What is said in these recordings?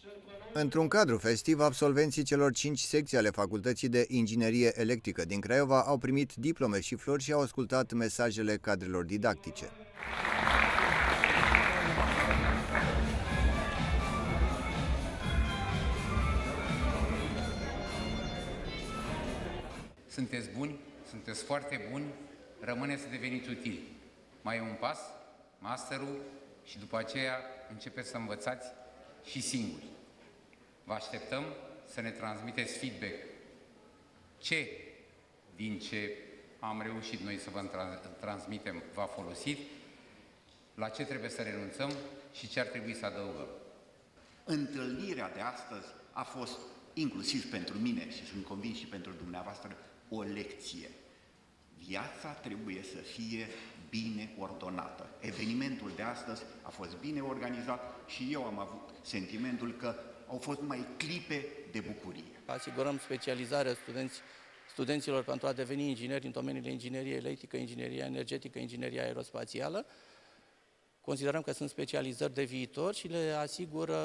Într-un cadru festiv, absolvenții celor 5 secții ale Facultății de Inginerie Electrică din Craiova au primit diplome și flori și au ascultat mesajele cadrelor didactice. Sunteți buni, sunteți foarte buni, rămâne să deveniți utili. Mai e un pas, masterul, și după aceea începeți să învățați și singuri. Vă așteptăm să ne transmiteți feedback. Ce din ce am reușit noi să vă transmitem v-a folosit, la ce trebuie să renunțăm și ce ar trebui să adăugăm. Întâlnirea de astăzi a fost, inclusiv pentru mine și sunt convins și pentru dumneavoastră, o lecție. Viața trebuie să fie bine ordonată. Evenimentul de astăzi a fost bine organizat și eu am avut sentimentul că au fost numai clipe de bucurie. Asigurăm specializarea studenților pentru a deveni ingineri în domeniile inginerie electrică, ingineria energetică, ingineria aerospațială. Considerăm că sunt specializări de viitor și le asigură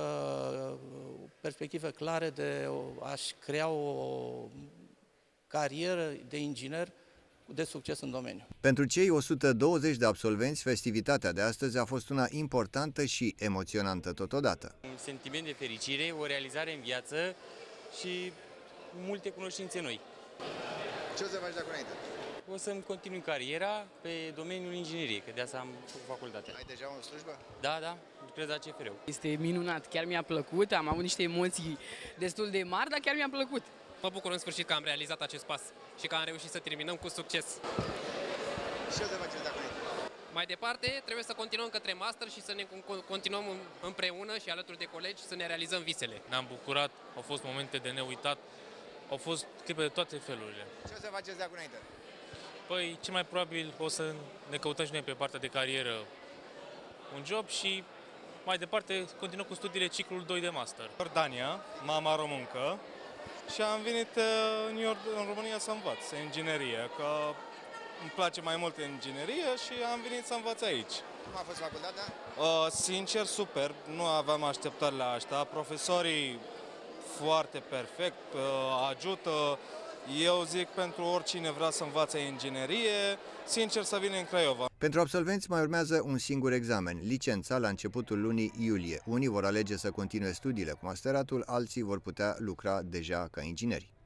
perspective clare de a-și crea o carieră de inginer de succes în domeniu. Pentru cei 120 de absolvenți, festivitatea de astăzi a fost una importantă și emoționantă totodată. Un sentiment de fericire, o realizare în viață și multe cunoștințe noi. Ce o să faci de acum înainte? O să-mi continui cariera pe domeniul ingineriei, că de asta am făcut facultatea. Ai deja o slujbă? Da, lucrez la CFR-ul. Este minunat, chiar mi-a plăcut, am avut niște emoții destul de mari, dar chiar mi-a plăcut. Mă bucur în sfârșit că am realizat acest pas și că am reușit să terminăm cu succes. Și o să faceți de acum înainte? Mai departe, trebuie să continuăm către master și să ne continuăm împreună și alături de colegi să ne realizăm visele. Ne-am bucurat, au fost momente de neuitat, au fost clipe de toate felurile. Ce o să faceți de acum înainte? Păi, cel mai probabil o să ne căutăm și noi pe partea de carieră un job și mai departe continuăm cu studiile ciclul 2 de master. Dania, mama româncă, și am venit în România să învăț inginerie, că îmi place mai mult inginerie și am venit să învăț aici. Cum a fost facultatea? Sincer, super, nu aveam așteptări la asta, profesorii foarte perfect, ajută, eu zic pentru oricine vrea să învațe inginerie, sincer să vină în Craiova. Pentru absolvenți mai urmează un singur examen, licența, la începutul lunii iulie. Unii vor alege să continue studiile cu masteratul, alții vor putea lucra deja ca ingineri.